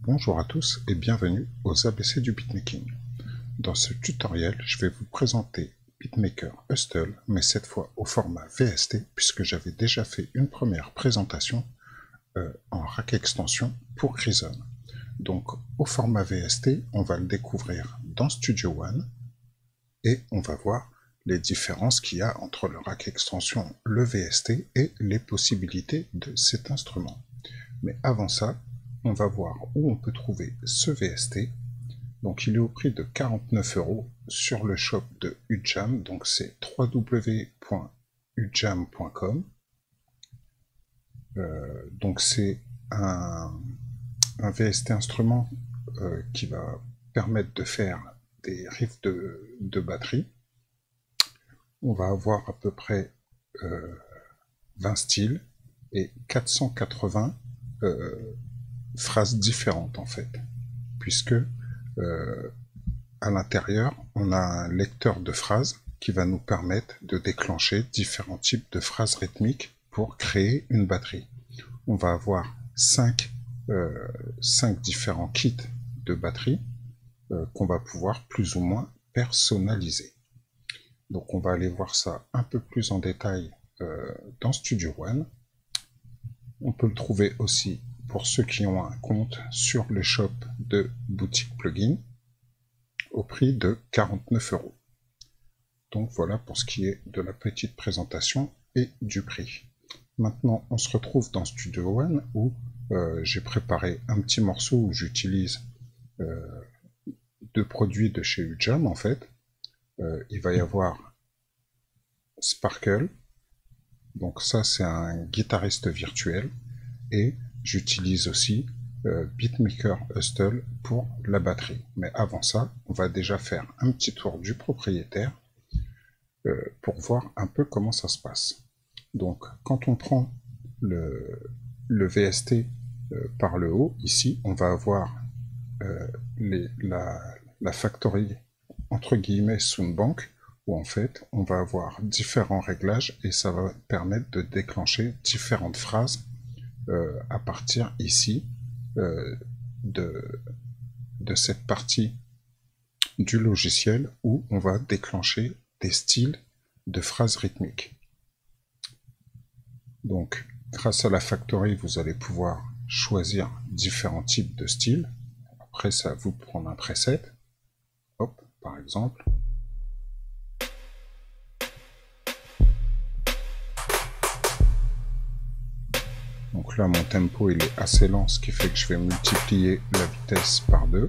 Bonjour à tous et bienvenue aux ABC du beatmaking. Dans ce tutoriel, je vais vous présenter Beatmaker Hustle, mais cette fois au format VST, puisque j'avais déjà fait une première présentation en rack extension pour Reason. Donc au format VST, on va le découvrir dans Studio One et on va voir les différences qu'il y a entre le rack extension, le VST et les possibilités de cet instrument. Mais avant ça, on va voir où on peut trouver ce VST. Donc il est au prix de 49 € sur le shop de Ujam, donc c'est www.ujam.com. Donc c'est un VST instrument qui va permettre de faire des riffs de batterie. On va avoir à peu près 20 styles et 480 phrases différentes en fait, puisque à l'intérieur on a un lecteur de phrases qui va nous permettre de déclencher différents types de phrases rythmiques pour créer une batterie. On va avoir 5 différents kits de batterie qu'on va pouvoir plus ou moins personnaliser. Donc on va aller voir ça un peu plus en détail dans Studio One. On peut le trouver aussi pour ceux qui ont un compte sur le shop de boutique plugin au prix de 49 €. Donc voilà pour ce qui est de la petite présentation et du prix. Maintenant on se retrouve dans Studio One où j'ai préparé un petit morceau où j'utilise deux produits de chez Ujam en fait. Il va y avoir Sparkle, donc ça c'est un guitariste virtuel, et j'utilise aussi Beatmaker Hustle pour la batterie. Mais avant ça, on va déjà faire un petit tour du propriétaire pour voir un peu comment ça se passe. Donc quand on prend le VST par le haut, ici, on va avoir la factory entre guillemets Soundbank, où en fait on va avoir différents réglages et ça va permettre de déclencher différentes phrases à partir ici de cette partie du logiciel où on va déclencher des styles de phrases rythmiques. Donc grâce à la factory, vous allez pouvoir choisir différents types de styles. Après, c'est à vous de prendre un preset. Hop, par exemple. Donc là, mon tempo il est assez lent, ce qui fait que je vais multiplier la vitesse par 2.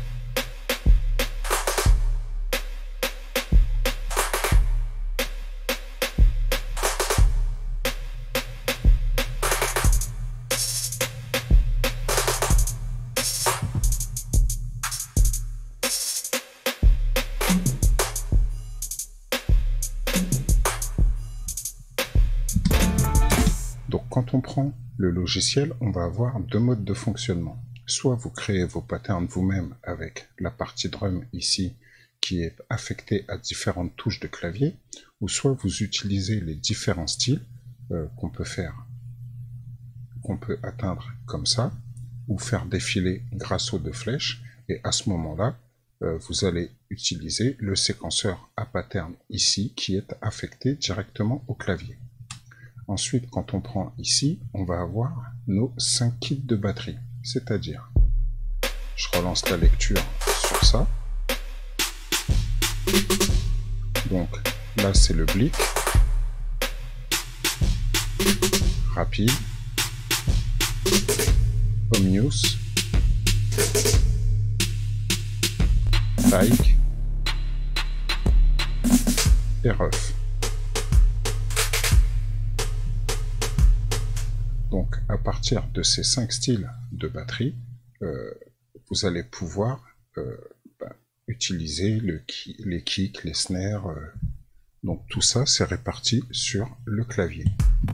Donc quand on prend le logiciel, on va avoir deux modes de fonctionnement. Soit vous créez vos patterns vous-même avec la partie drum ici qui est affectée à différentes touches de clavier, ou soit vous utilisez les différents styles qu'on peut atteindre comme ça, ou faire défiler grâce aux deux flèches, et à ce moment-là, vous allez utiliser le séquenceur à pattern ici qui est affecté directement au clavier. Ensuite, quand on prend ici, on va avoir nos 5 kits de batterie. C'est-à-dire, je relance la lecture sur ça. Donc là, c'est le blick. Rapide. Omnius. Like. Et rough. Donc, à partir de ces 5 styles de batterie, vous allez pouvoir utiliser les kicks, les snares. Donc, tout ça, c'est réparti sur le clavier.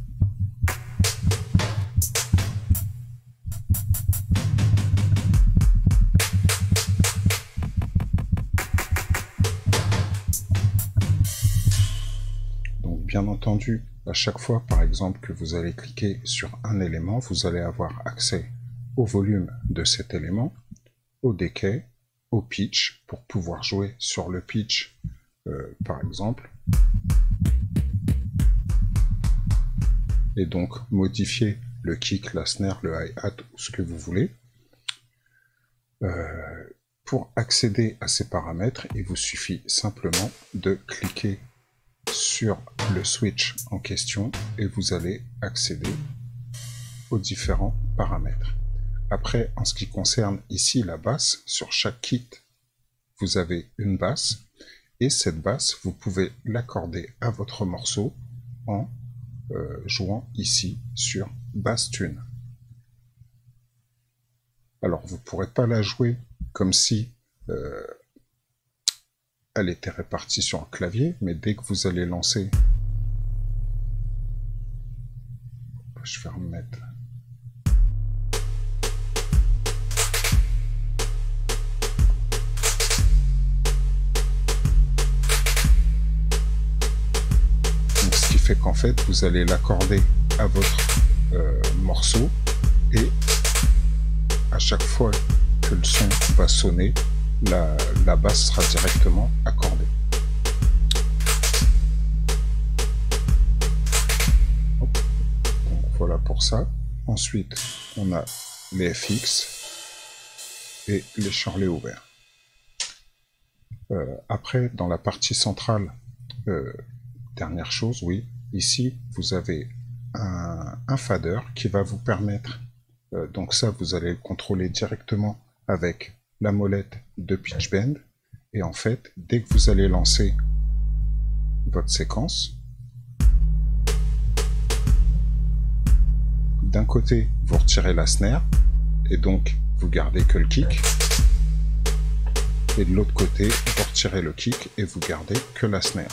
Donc, bien entendu, à chaque fois, par exemple, que vous allez cliquer sur un élément, vous allez avoir accès au volume de cet élément, au decay, au pitch, pour pouvoir jouer sur le pitch, par exemple, et donc modifier le kick, la snare, le hi-hat, ou ce que vous voulez. Pour accéder à ces paramètres, il vous suffit simplement de cliquer sur le switch en question et vous allez accéder aux différents paramètres. Après, en ce qui concerne ici la basse, sur chaque kit, vous avez une basse, et cette basse, vous pouvez l'accorder à votre morceau en jouant ici sur Bass Tune. Alors, vous ne pourrez pas la jouer comme si elle était répartie sur un clavier, mais dès que vous allez lancer... Je vais remettre... Donc, ce qui fait qu'en fait, vous allez l'accorder à votre morceau, et à chaque fois que le son va sonner, la basse sera directement accordée. Hop. Donc voilà pour ça. Ensuite, on a les FX et les charlets ouverts. Après, dans la partie centrale, dernière chose, oui, ici, vous avez un fader qui va vous permettre, donc ça, vous allez le contrôler directement avec la molette de pitch bend, et en fait, dès que vous allez lancer votre séquence, d'un côté, vous retirez la snare, et donc vous gardez que le kick, et de l'autre côté, vous retirez le kick, et vous gardez que la snare.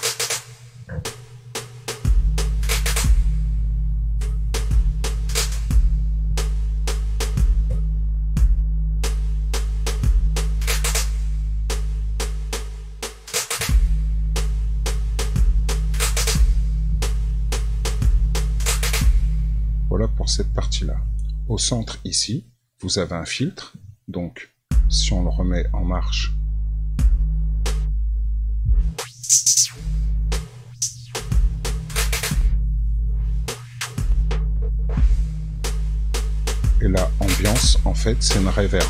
Voilà pour cette partie-là. Au centre, ici, vous avez un filtre. Donc, si on le remet en marche, et la ambiance, en fait, c'est une reverb.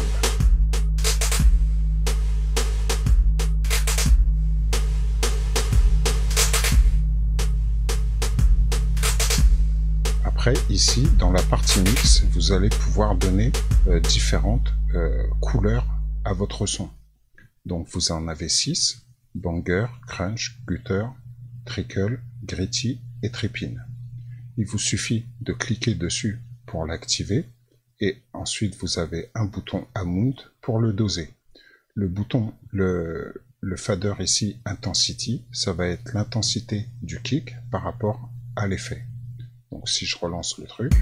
Après, ici, dans la partie mix, vous allez pouvoir donner différentes couleurs à votre son. Donc, vous en avez 6, banger, crunch, gutter, trickle, gritty et tripin. Il vous suffit de cliquer dessus pour l'activer, et ensuite vous avez un bouton Amount pour le doser. Le bouton, le fader ici, Intensity, ça va être l'intensité du kick par rapport à l'effet. Donc si je relance le truc,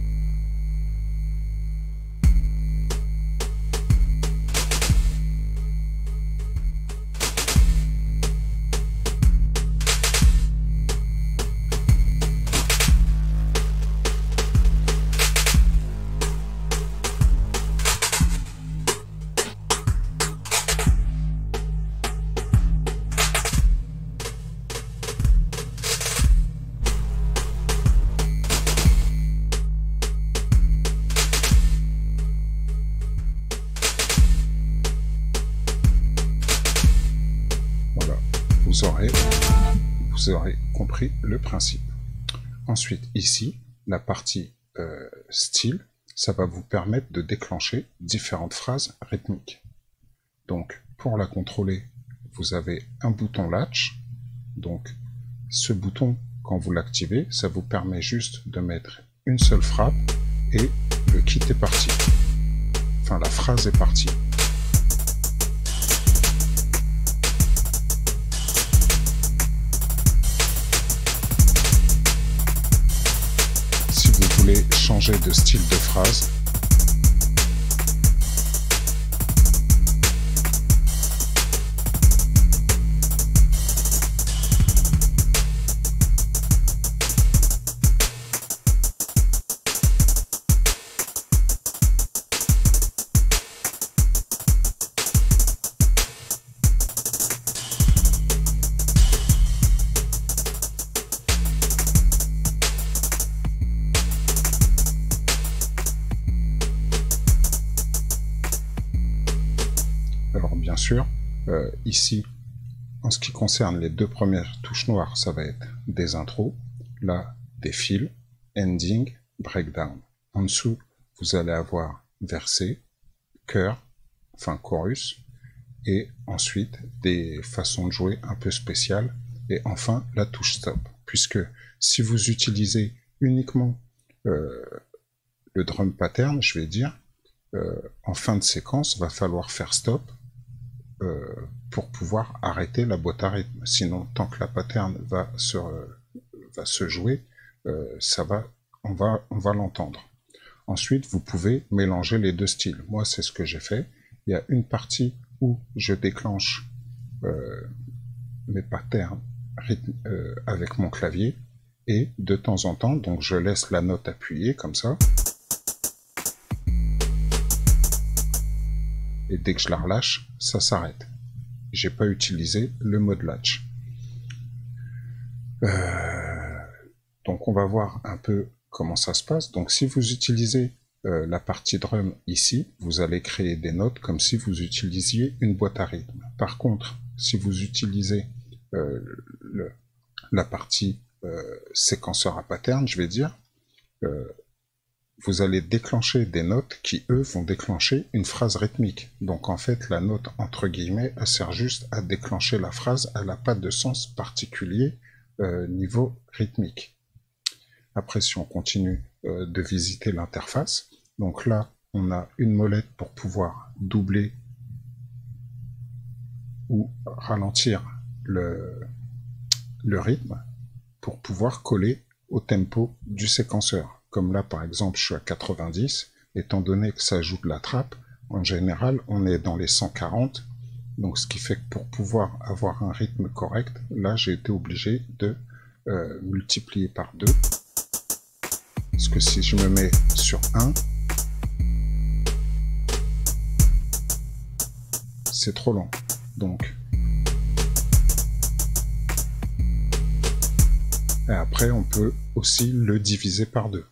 vous aurez compris le principe. Ensuite, ici, la partie style, ça va vous permettre de déclencher différentes phrases rythmiques. Donc, pour la contrôler, vous avez un bouton latch. Donc, ce bouton, quand vous l'activez, ça vous permet juste de mettre une seule frappe et le kit est parti. Enfin, la phrase est partie. Vous voulez changer de style de phrase, Alors bien sûr, ici, en ce qui concerne les deux premières touches noires, ça va être des intros, là, des fills, ending, breakdown. En dessous, vous allez avoir verset, chœur, enfin chorus, et ensuite des façons de jouer un peu spéciales, et enfin la touche stop, puisque si vous utilisez uniquement le drum pattern, je vais dire, en fin de séquence, va falloir faire stop pour pouvoir arrêter la boîte à rythme. Sinon, tant que la pattern va se jouer, on va l'entendre. Ensuite, vous pouvez mélanger les deux styles. Moi, c'est ce que j'ai fait. Il y a une partie où je déclenche mes patterns avec mon clavier, et de temps en temps, donc je laisse la note appuyée comme ça, et dès que je la relâche, ça s'arrête. J'ai pas utilisé le mode latch. Donc on va voir un peu comment ça se passe. Donc si vous utilisez la partie drum ici, vous allez créer des notes comme si vous utilisiez une boîte à rythme. Par contre, si vous utilisez la partie séquenceur à pattern, je vais dire, vous allez déclencher des notes qui, eux, vont déclencher une phrase rythmique. Donc en fait, la note, entre guillemets, elle sert juste à déclencher la phrase, elle n'a pas de sens particulier niveau rythmique. Après, si on continue de visiter l'interface, donc là, on a une molette pour pouvoir doubler ou ralentir le rythme pour pouvoir coller au tempo du séquenceur. Comme là, par exemple, je suis à 90, étant donné que ça joue de la trappe, en général, on est dans les 140, donc ce qui fait que pour pouvoir avoir un rythme correct, là, j'ai été obligé de multiplier par 2, parce que si je me mets sur 1, c'est trop lent. Donc, et après, on peut aussi le diviser par 2.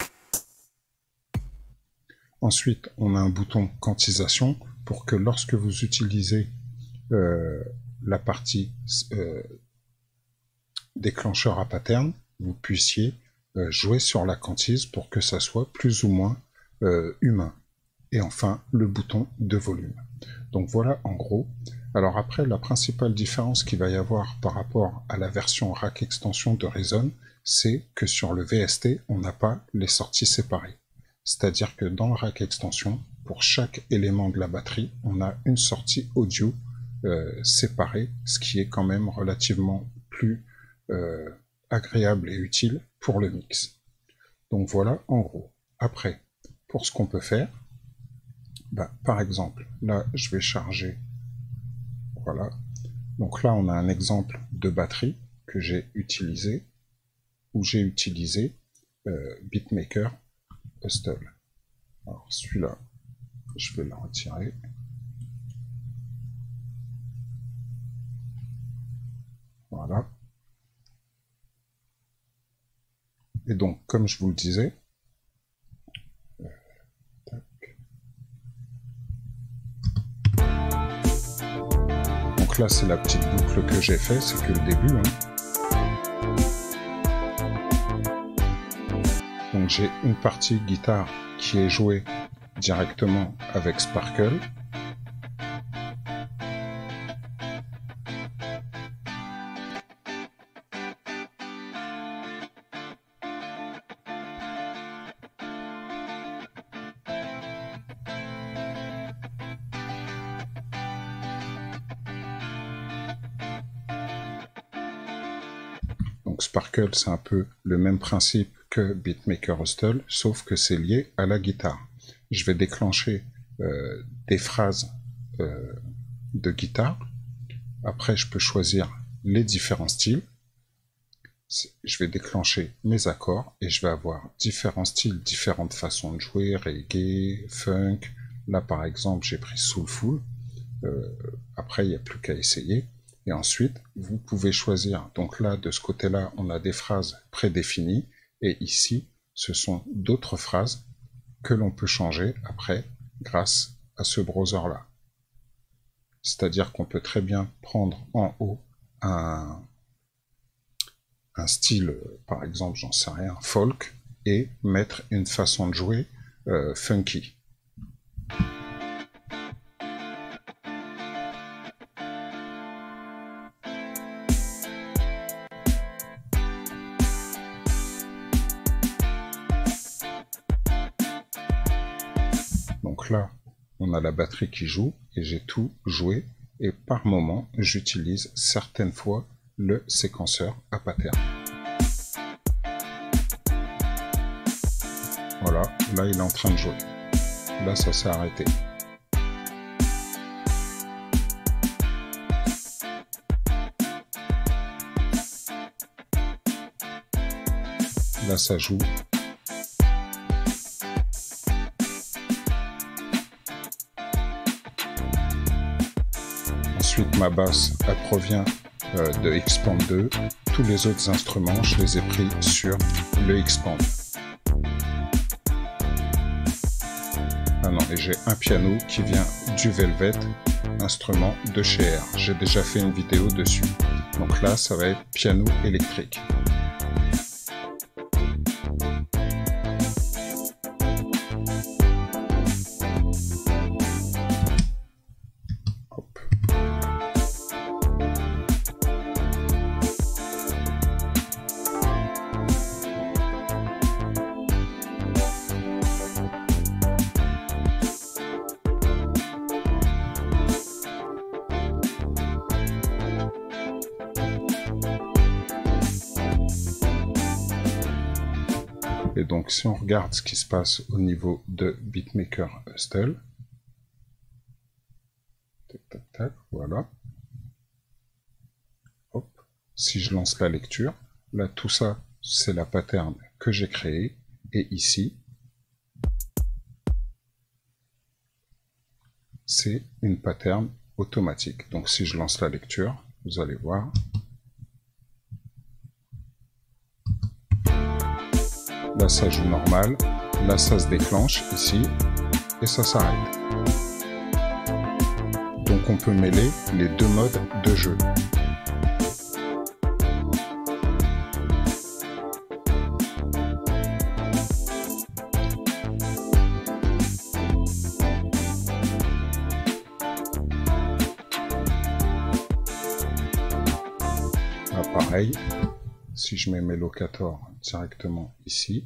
Ensuite, on a un bouton quantisation pour que lorsque vous utilisez la partie déclencheur à pattern, vous puissiez jouer sur la quantise pour que ça soit plus ou moins humain. Et enfin, le bouton de volume. Donc voilà en gros. Alors après, la principale différence qu'il va y avoir par rapport à la version rack extension de Reason, c'est que sur le VST, on n'a pas les sorties séparées. C'est-à-dire que dans le rack extension, pour chaque élément de la batterie, on a une sortie audio séparée, ce qui est quand même relativement plus agréable et utile pour le mix. Donc voilà en gros. Après, pour ce qu'on peut faire, par exemple, là je vais charger, voilà. Donc là on a un exemple de batterie que j'ai utilisé, où j'ai utilisé Beatmaker Hustle. Alors celui-là, je vais le retirer. Voilà. Et donc, comme je vous le disais, donc là c'est la petite boucle que j'ai fait, c'est que le début. Donc j'ai une partie guitare qui est jouée directement avec Sparkle. Donc Sparkle, c'est un peu le même principe que Beatmaker Hustle, sauf que c'est lié à la guitare. Je vais déclencher des phrases de guitare. Après, je peux choisir les différents styles. Je vais déclencher mes accords et je vais avoir différents styles, différentes façons de jouer, reggae, funk. Là, par exemple, j'ai pris soulful. Après, il n'y a plus qu'à essayer. Et ensuite, vous pouvez choisir. Donc là, de ce côté-là, on a des phrases prédéfinies. Et ici, ce sont d'autres phrases que l'on peut changer après grâce à ce browser-là. C'est-à-dire qu'on peut très bien prendre en haut un style, par exemple, j'en sais rien, folk, et mettre une façon de jouer funky. Donc là, on a la batterie qui joue et j'ai tout joué, et par moment, j'utilise certaines fois le séquenceur à pattern. Voilà, là il est en train de jouer. Là ça s'est arrêté. Là ça joue. Ensuite ma basse, elle provient de Xpand 2. Tous les autres instruments, je les ai pris sur le Xpand. Ah non, et j'ai un piano qui vient du Velvet, instrument de chez R. J'ai déjà fait une vidéo dessus. Donc là, ça va être piano électrique. Et donc, si on regarde ce qui se passe au niveau de Beatmaker Hustle, tac, tac, tac, voilà. Hop. Si je lance la lecture, là, tout ça, c'est la pattern que j'ai créée. Et ici, c'est une pattern automatique. Donc, si je lance la lecture, vous allez voir. Là, ça joue normal. Là, ça se déclenche ici. Et ça s'arrête. Donc, on peut mêler les deux modes de jeu. Là, pareil. Si je mets mes locators directement ici,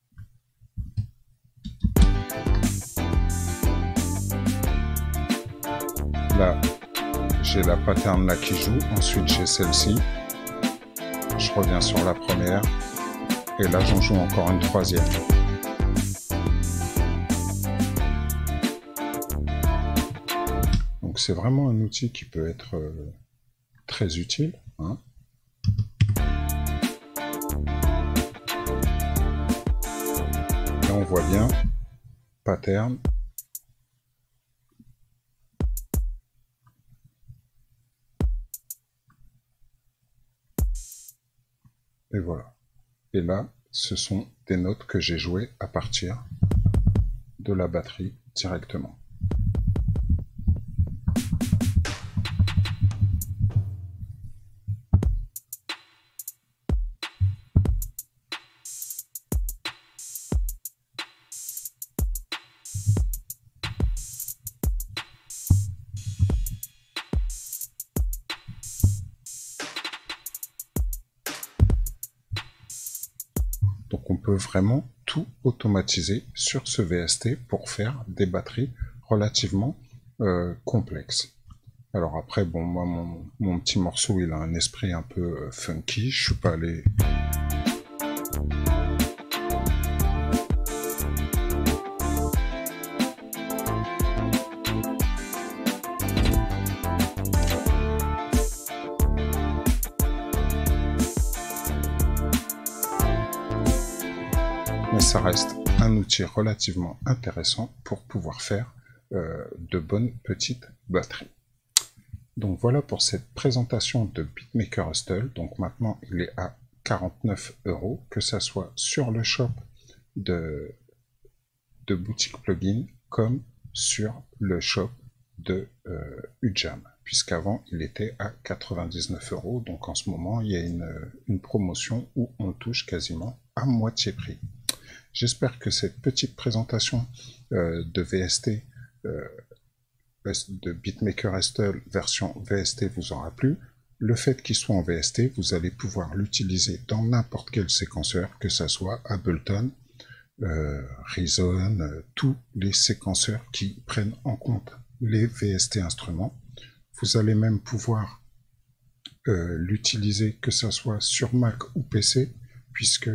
là j'ai la pattern là qui joue, ensuite j'ai celle-ci, je reviens sur la première et là j'en joue encore une troisième. Donc c'est vraiment un outil qui peut être très utile, hein. Là on voit bien pattern. Et voilà. Et là, ce sont des notes que j'ai jouées à partir de la batterie directement. Donc on peut vraiment tout automatiser sur ce VST pour faire des batteries relativement complexes. Alors après, bon, moi mon petit morceau il a un esprit un peu funky, je suis pas allé... Mais ça reste un outil relativement intéressant pour pouvoir faire de bonnes petites batteries. Donc voilà pour cette présentation de Beatmaker Hustle. Donc maintenant il est à 49 €, que ça soit sur le shop de boutique plugin comme sur le shop de Udjam, puisqu'avant il était à 99 €. Donc en ce moment, il y a une promotion où on touche quasiment à moitié prix. J'espère que cette petite présentation de VST, de BitMaker Hustle version VST vous aura plu. Le fait qu'il soit en VST, vous allez pouvoir l'utiliser dans n'importe quel séquenceur, que ce soit Ableton, Reason, tous les séquenceurs qui prennent en compte les VST instruments. Vous allez même pouvoir l'utiliser que ce soit sur Mac ou PC, puisque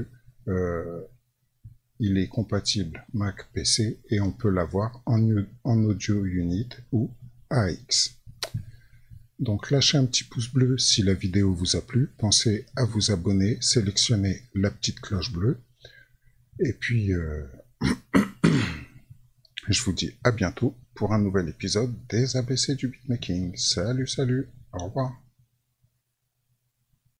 il est compatible Mac, PC, et on peut l'avoir en audio unit ou AX. Donc lâchez un petit pouce bleu si la vidéo vous a plu, pensez à vous abonner, sélectionnez la petite cloche bleue, et puis je vous dis à bientôt pour un nouvel épisode des ABC du beatmaking. Salut, salut, au revoir.